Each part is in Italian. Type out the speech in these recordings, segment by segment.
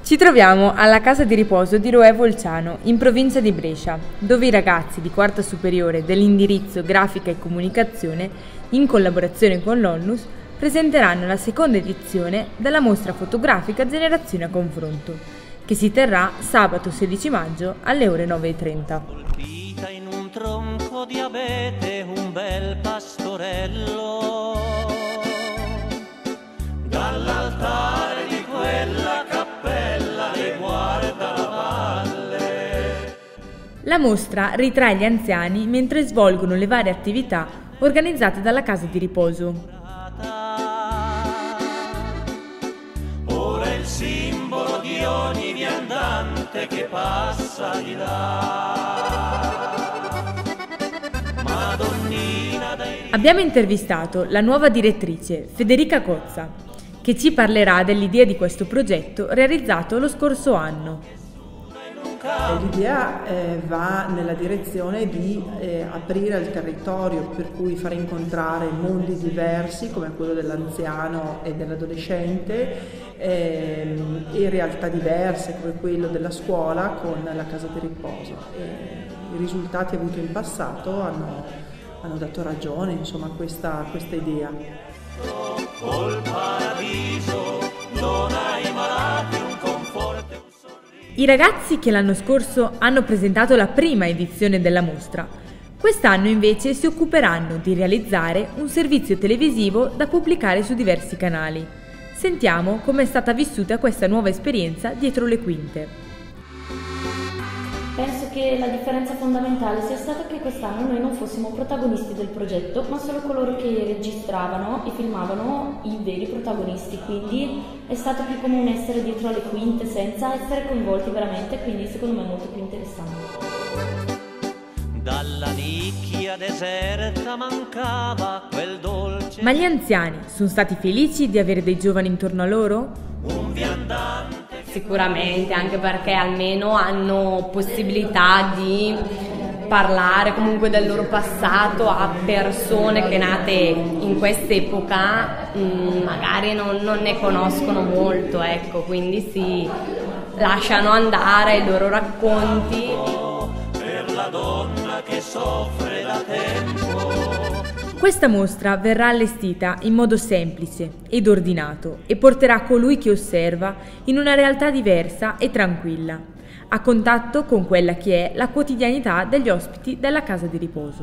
Ci troviamo alla casa di riposo di Roè Volciano, in provincia di Brescia, dove i ragazzi di quarta superiore dell'indirizzo Grafica e Comunicazione, in collaborazione con l'ONLUS, presenteranno la seconda edizione della mostra fotografica Generazione a Confronto, che si terrà sabato 16 maggio alle ore 9:30. Colpita in un tronco di abete un bel pastorello, dall'altare di quella cappella le guarda la valle. La mostra ritrae gli anziani mentre svolgono le varie attività organizzate dalla casa di riposo. Ora è il simbolo di ogni viandante che passa di là. Madonnina dai... Abbiamo intervistato la nuova direttrice, Federica Cozza, che ci parlerà dell'idea di questo progetto realizzato lo scorso anno. L'idea va nella direzione di aprire il territorio, per cui far incontrare mondi diversi come quello dell'anziano e dell'adolescente e realtà diverse come quello della scuola con la casa di riposo. I risultati avuti in passato hanno dato ragione, insomma, a questa idea. Col paradiso non hai malati un conforto. I ragazzi che l'anno scorso hanno presentato la prima edizione della mostra, quest'anno invece si occuperanno di realizzare un servizio televisivo da pubblicare su diversi canali. Sentiamo come è stata vissuta questa nuova esperienza dietro le quinte. Penso che la differenza fondamentale sia stata che quest'anno noi non fossimo protagonisti del progetto, ma solo coloro che registravano e filmavano i veri protagonisti, quindi è stato più come un essere dietro alle quinte senza essere coinvolti veramente, quindi secondo me è molto più interessante. Dalla nicchia deserta mancava quel dolce. Ma gli anziani sono stati felici di avere dei giovani intorno a loro? Un viandante. Sicuramente, anche perché almeno hanno possibilità di parlare comunque del loro passato a persone che nate in quest'epoca magari non ne conoscono molto, ecco, quindi si lasciano andare i loro racconti. Per la donna che soffre da tempo. Questa mostra verrà allestita in modo semplice ed ordinato e porterà colui che osserva in una realtà diversa e tranquilla, a contatto con quella che è la quotidianità degli ospiti della casa di riposo.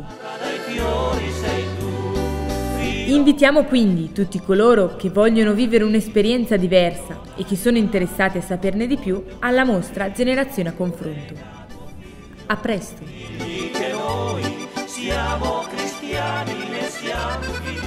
Invitiamo quindi tutti coloro che vogliono vivere un'esperienza diversa e che sono interessati a saperne di più alla mostra Generazione a Confronto. A presto! Che noi siamo cristiani e siamo figli